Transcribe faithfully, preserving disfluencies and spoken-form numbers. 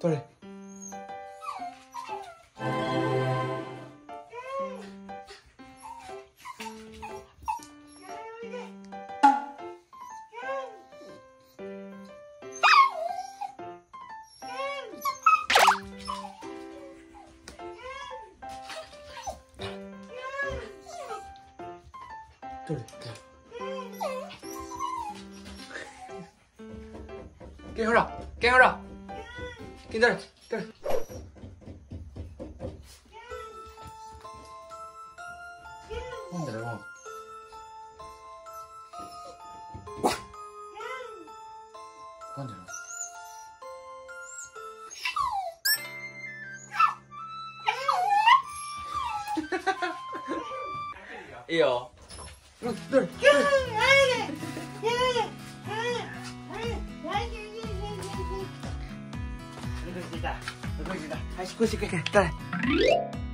どれ？どれ？给我了，给我了，给这儿，这儿。なんだろう。なんだろう。いいよ。うん、どれ？どれ？どこ行った？どこ行った？はい、少し行くから。